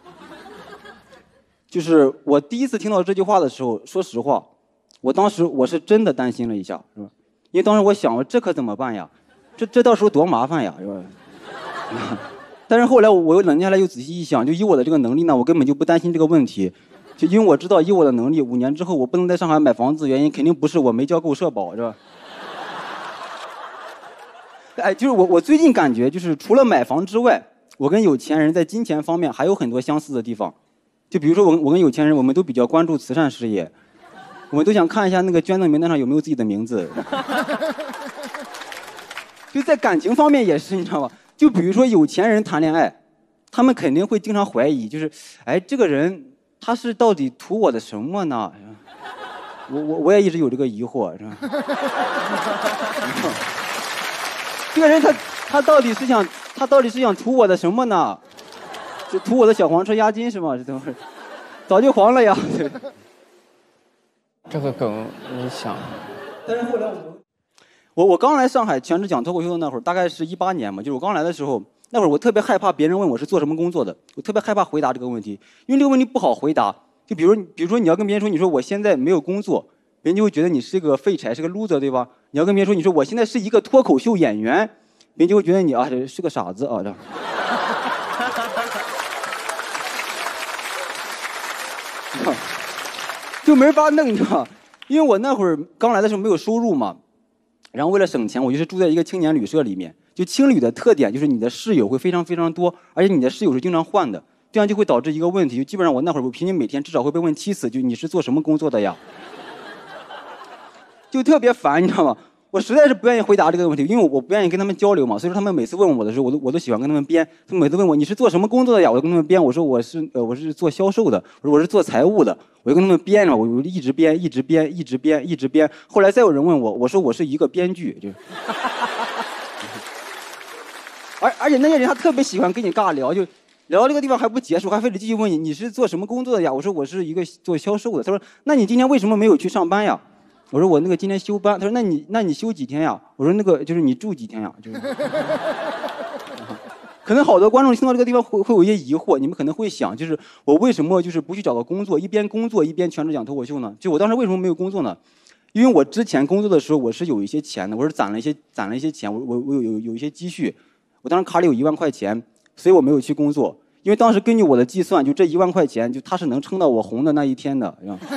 Speaker 8: 就是我第一次听到这句话的时候，说实话，我当时我是真的担心了一下，是吧？因为当时我想，这可怎么办呀？这到时候多麻烦呀，是吧？但是后来我又冷静下来，又仔细一想，就以我的这个能力呢，我根本就不担心这个问题，就因为我知道以我的能力，5年之后我不能在上海买房子，原因肯定不是我没交够社保，是吧？哎，就是我最近感觉，就是除了买房之外，我跟有钱人在金钱方面还有很多相似的地方。就比如说我跟有钱人，我们都比较关注慈善事业。我们都想看一下那个捐赠名单上有没有自己的名字。就在感情方面也是，你知道吗？就比如说有钱人谈恋爱，他们肯定会经常怀疑，就是，哎，这个人他是到底图我的什么呢？我也一直有这个疑惑，是吧？这个人他到底是想图我的什么呢？就图我的小黄车押金是吗？这都是早就黄了呀。
Speaker 10: 这个梗你想，
Speaker 8: 但是后来我刚来上海全职讲脱口秀的那会儿，大概是18年嘛，就是我刚来的时候，那会儿我特别害怕别人问我是做什么工作的，我特别害怕回答这个问题，因为这个问题不好回答。就比如说你要跟别人说，你说我现在没有工作，别人就会觉得你是个废柴，是个 loser， 对吧？你要跟别人说，你说我现在是一个脱口秀演员，别人就会觉得你啊是个傻子啊这。就没法弄，你知道吗？因为我那会儿刚来的时候没有收入嘛，然后为了省钱，我就是住在一个青年旅社里面。就青旅的特点就是你的室友会非常非常多，而且你的室友是经常换的，这样就会导致一个问题，就基本上我那会儿我平均每天至少会被问7次，就你是做什么工作的呀？就特别烦，你知道吗？我实在是不愿意回答这个问题，因为我不愿意跟他们交流嘛，所以说他们每次问我的时候，我都喜欢跟他们编。他们每次问我你是做什么工作的呀？我就跟他们编，我说我是做销售的，我说我是做财务的，我就跟他们编了，我就一直编，一直编，一直编，一直编。后来再有人问我，我说我是一个编剧，就。而且那些人他特别喜欢跟你尬聊，就聊到这个地方还不结束，还非得继续问你是做什么工作的呀？我说我是一个做销售的。他说那你今天为什么没有去上班呀？我说我那个今天休班。他说那你休几天呀？我说那个就是你住几天呀？就是可能好多观众听到这个地方会有一些疑惑，你们可能会想，就是我为什么就是不去找个工作，一边工作一边全职讲脱口秀呢？就我当时为什么没有工作呢？因为我之前工作的时候我是有一些钱的，我是攒了一些钱，我有一些积蓄，我当时卡里有1万块钱，所以我没有去工作。因为当时根据我的计算，就这1万块钱，就它是能撑到我红的那一天的。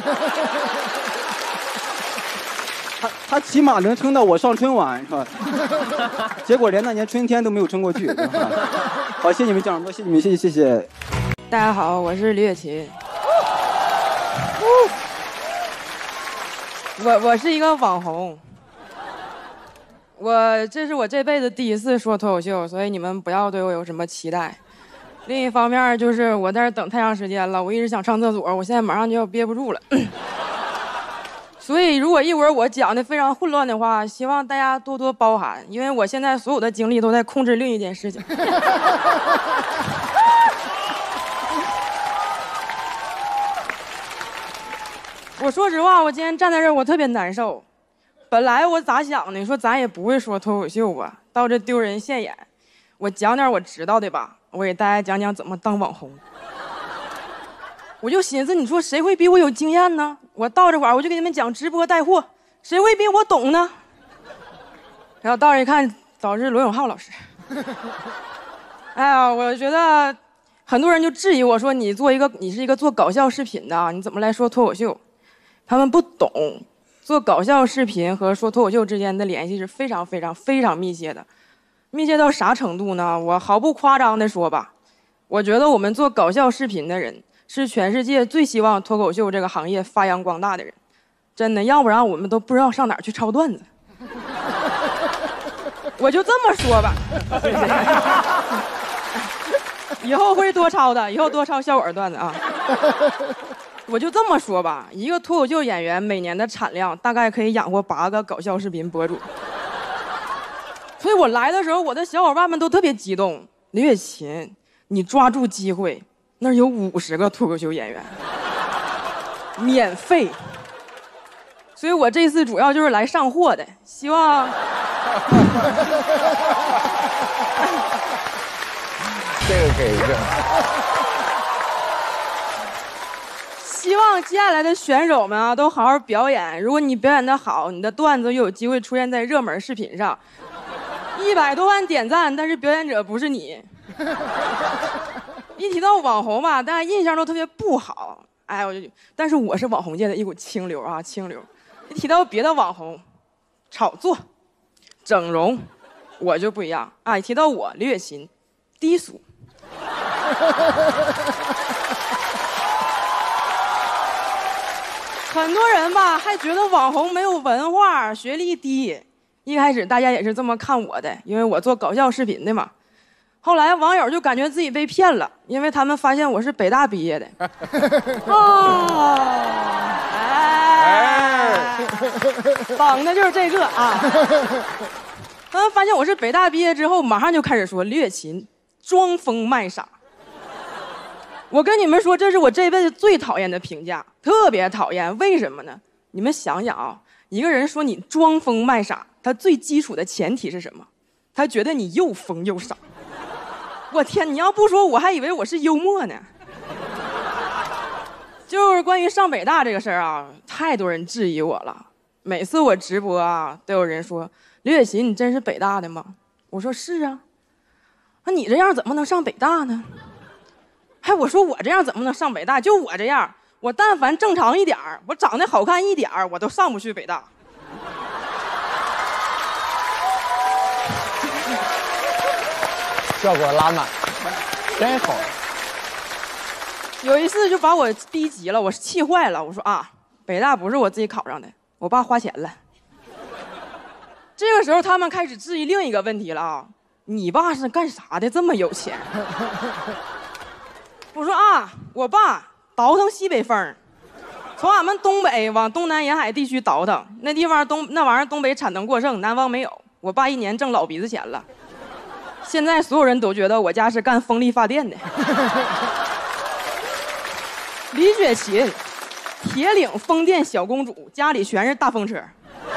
Speaker 8: 他起码能撑到我上春晚，是吧？结果连那年春天都没有撑过去。好，谢谢你们讲这么多，谢谢你们，谢谢。
Speaker 5: 大家好，我是李雪琴。我是一个网红。这是我这辈子第一次说脱口秀，所以你们不要对我有什么期待。另一方面就是我在这等太长时间了，我一直想上厕所，我现在马上就要憋不住了。所以如果一会儿我讲的非常混乱的话，希望大家多多包涵，因为我现在所有的精力都在控制另一件事情。我说实话，我今天站在这儿我特别难受。本来我咋想的，说咱也不会说脱口秀吧，到这丢人现眼。 我讲点我知道的吧，我给大家讲讲怎么当网红。我就寻思，你说谁会比我有经验呢？我到这会儿我就给你们讲直播带货，谁会比我懂呢？然后到这一看，导致罗永浩老师。哎呀，我觉得很多人就质疑我说，你是一个做搞笑视频的，你怎么来说脱口秀？他们不懂，做搞笑视频和说脱口秀之间的联系是非常非常非常密切的。密切到啥程度呢？我毫不夸张的说吧，我觉得我们做搞笑视频的人是全世界最希望脱口秀这个行业发扬光大的人，真的，要不然我们都不知道上哪儿去抄段子。我就这么说吧，以后会多抄的，以后多抄笑话段子啊。我就这么说吧，一个脱口秀演员每年的产量大概可以养活8个搞笑视频博主。所以我来的时候，我的小伙伴们都特别激动。李雪琴，你抓住机会，那儿有50个脱口秀演员，免费。所以我这次主要就是来上货的，希望。
Speaker 9: 这个给一个。
Speaker 5: 希望接下来的选手们啊，都好好表演。如果你表演得好，你的段子又有机会出现在热门视频上，100多万点赞，但是表演者不是你。一提到网红吧，大家印象都特别不好。哎，但是我是网红界的一股清流啊，清流。一提到别的网红，炒作、整容，我就不一样啊。一提到我李雪琴，低俗。很多人吧还觉得网红没有文化，学历低。一开始大家也是这么看我的，因为我做搞笑视频的嘛。后来网友就感觉自己被骗了，因为他们发现我是北大毕业的。哦，绑的就是这个啊。他们发现我是北大毕业之后，马上就开始说李雪琴装疯卖傻。我跟你们说，这是我这辈子最讨厌的评价，特别讨厌。为什么呢？你们想想啊，一个人说你装疯卖傻，他最基础的前提是什么？他觉得你又疯又傻。我天，你要不说我还以为我是幽默呢。就是关于上北大这个事儿啊，太多人质疑我了。每次我直播啊，都有人说李雪琴，你真是北大的吗？我说是啊。那你这样怎么能上北大呢？哎，我说我这样怎么能上北大？就我这样，我但凡正常一点儿，我长得好看一点儿，我都上不去北大。
Speaker 9: 效果拉满，真好。
Speaker 5: 有一次就把我逼急了，我气坏了。我说啊，北大不是我自己考上的，我爸花钱了。这个时候他们开始质疑另一个问题了啊，你爸是干啥的这么有钱？我说啊，我爸倒腾西北风，从俺们东北往东南沿海地区倒腾，那地方那玩意儿东北产能过剩，南方没有。我爸一年挣老鼻子钱了。现在所有人都觉得我家是干风力发电的。李雪琴，铁岭风电小公主，家里全是大风车。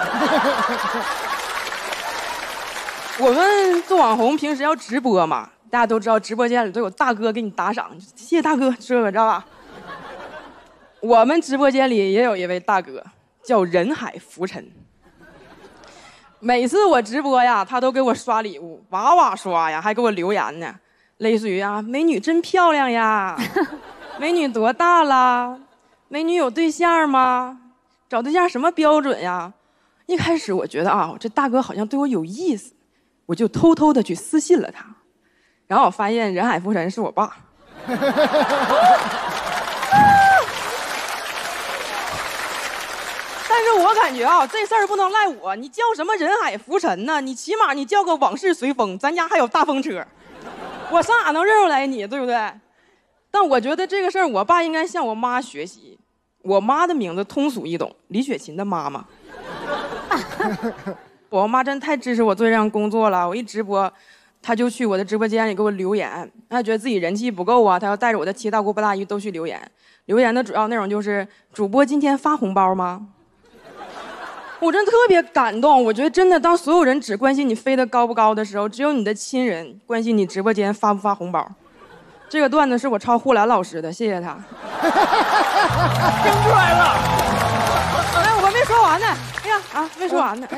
Speaker 5: 我们做网红平时要直播嘛，大家都知道直播间里都有大哥给你打赏，谢谢大哥，这个知道吧？我们直播间里也有一位大哥，叫人海浮沉。每次我直播呀，他都给我刷礼物，哇哇刷呀，还给我留言呢，类似于啊，美女真漂亮呀，美女多大了，美女有对象吗？找对象什么标准呀？一开始我觉得啊，这大哥好像对我有意思，我就偷偷的去私信了他，然后我发现人海浮沉是我爸。但是我感觉啊，这事儿不能赖我。你叫什么人海浮沉呢？你起码你叫个往事随风，咱家还有大风车，我上哪能认出来你，对不对？但我觉得这个事儿，我爸应该向我妈学习。我妈的名字通俗易懂，李雪琴的妈妈。我妈真太支持我做这项工作了。我一直播，她就去我的直播间里给我留言，她觉得自己人气不够啊，她要带着我的七大姑八大姨都去留言。留言的主要内容就是：主播今天发红包吗？ 我真的特别感动。我觉得真的，当所有人只关心你飞得高不高的时候，只有你的亲人关心你直播间发不发红包。这个段子是我抄呼兰老师的，谢谢他。
Speaker 11: 生出来了。
Speaker 5: 哎，我没说完呢。哎呀啊，没说完呢。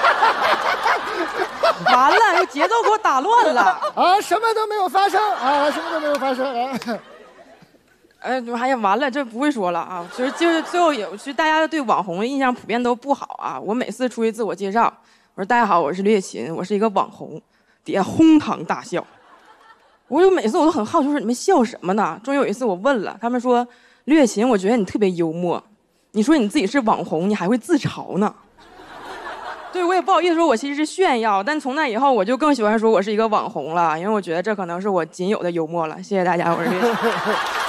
Speaker 5: 完了，这节奏给我打乱了。
Speaker 11: 啊，什么都没有发生啊，什么都没有发生啊。
Speaker 5: 哎呀，完了，这不会说了啊！就是最后其实大家对网红的印象普遍都不好啊。我每次出去自我介绍，我说大家好，我是吕雪琴，我是一个网红，底下哄堂大笑。每次我都很好奇，说你们笑什么呢？终于有一次我问了，他们说吕雪琴，我觉得你特别幽默，你说你自己是网红，你还会自嘲呢。对，我也不好意思说我其实是炫耀，但从那以后我就更喜欢说我是一个网红了，因为我觉得这可能是我仅有的幽默了。谢谢大家，我是吕雪琴。